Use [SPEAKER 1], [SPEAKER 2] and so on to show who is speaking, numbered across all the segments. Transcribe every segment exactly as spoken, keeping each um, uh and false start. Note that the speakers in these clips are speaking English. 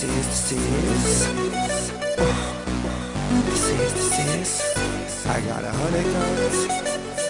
[SPEAKER 1] is, this is. This is, this is. I got a hundred guns.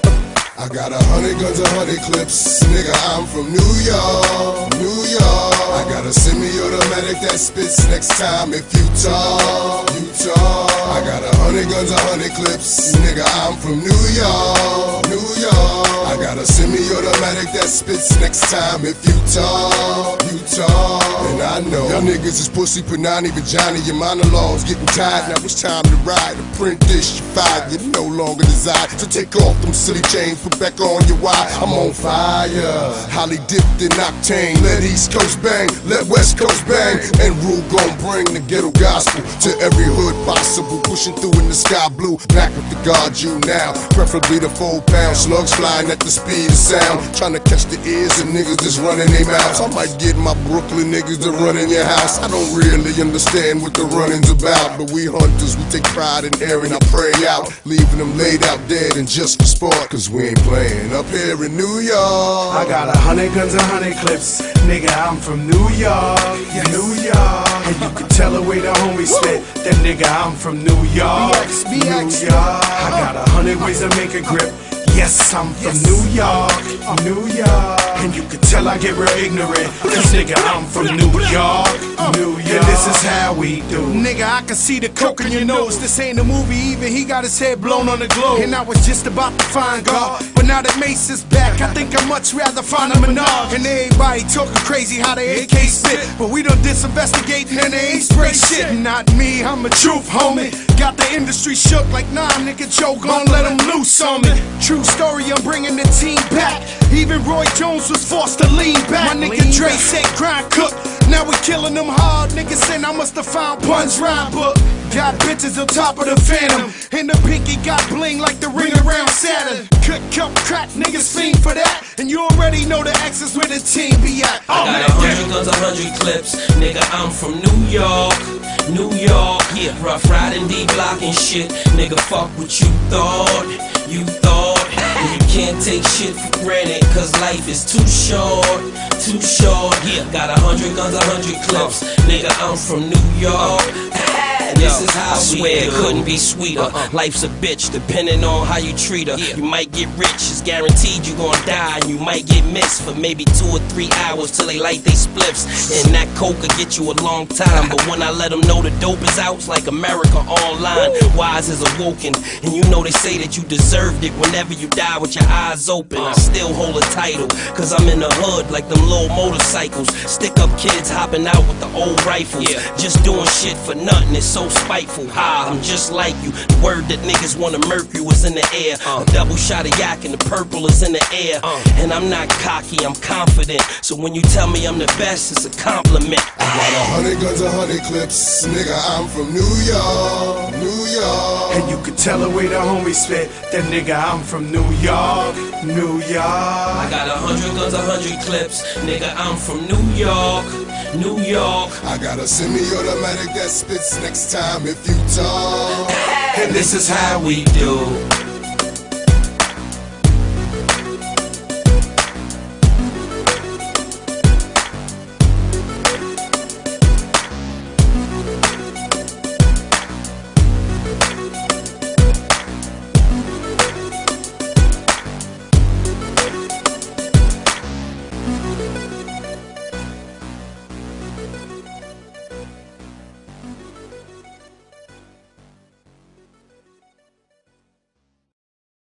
[SPEAKER 2] I got a hundred guns, a hundred clips. Nigga, I'm from New York, New York. I got a semi-automatic that spits next time if you talk, you talk. I got a hundred guns, a hundred clips. Nigga, I'm from New York, New York. I got a semi-automatic that spits next time if you talk, you talk. And I know y'all niggas is pussy, punani, vagina. Your monologues getting tired. Now it's time to ride. Apprentice, you fired. You no longer desire to take off them silly chains. Put back on your wire. I'm on fire. Harley dipped in octane. Let East Coast bang, let West Coast bang. And Rule gon' bring the ghetto gospel to every hood possible. Pushing through in the sky blue. Back with the guard you now. Preferably the four pound slugs flying at the speed of sound. Trying to catch the ears of niggas that's running their mouths. I might get my Brooklyn niggas to run in your house. I don't really understand what the running's about. But we hunters, we take pride in airing our prey out. Leaving them laid out dead and just for sport. Cause we ain't playing up here in New York.
[SPEAKER 3] I got a hundred guns, a hundred clips. Nigga, I'm from New York, yes. New York. And you can tell the way the homies spit. That nigga, I'm from New York, New York. I got a hundred ways to make a grip. Yes, I'm from New York, New York. And you can tell I get real ignorant. Cause nigga, I'm from New York, New York. And this is how we do.
[SPEAKER 4] Nigga, I can see the coke in your nose. This ain't a movie, even he got his head blown on the globe. And I was just about to find God, but now that Mace is back, I think I'd much rather find a Monologue. And everybody talking crazy how they A K spit, but we done disinvestigating and they ain't spray shit. Not me, I'm a truth homie. Got the industry shook like nah, nigga, Joe gon' let him loose on me. True story, I'm bringing the team back. Even Roy Jones was forced to lean back. My nigga Dre said grind cook. Now we killing them hard. Niggas saying I must have found Pun's rhyme book. Got bitches on top of the Phantom, and the pinky got bling like the ring around Saturn. Cut, cup, crack, niggas fiend for that. And you already know the X is where the team be at. Oh,
[SPEAKER 5] I got a hundred guns, a hundred clips. Nigga, I'm from New York, New York. Yeah, rough riding, D block and shit. Nigga, fuck what you thought, you thought. And you can't take shit for granted, cause life is too short, too short. Yeah, got a hundred guns, a hundred clips. Nigga, I'm from New York. And this is how I swear it couldn't be sweeter. Uh-uh. Life's a bitch, depending on how you treat her. Yeah. You might get rich, it's guaranteed you gon' die. And you might get missed for maybe two or three hours till they light they spliffs. And that coke could get you a long time. But when I let them know the dope is out, it's like America online. Wise is awoken. And you know they say that you deserved it whenever you die with your eyes open. I still hold a title, cause I'm in the hood like them little motorcycles. Stick up kids hopping out with the old rifles. Yeah. Just doing shit for nothing, it's so spiteful. Ha, I'm just like you. The word that niggas wanna murk you is in the air. Uh. A double shot of yak and the purple is in the air. Uh. And I'm not cocky, I'm confident. So when you tell me I'm the best, it's a compliment.
[SPEAKER 2] I got a hundred guns, a hundred clips. Nigga, I'm from New York, New York.
[SPEAKER 3] And you can tell the way the homies spit. That nigga, I'm from New York, New York.
[SPEAKER 5] I got a hundred guns, a hundred clips. Nigga, I'm from New York, New York.
[SPEAKER 2] I got a semi-automatic that spits next time if you talk.
[SPEAKER 5] And this is how we do.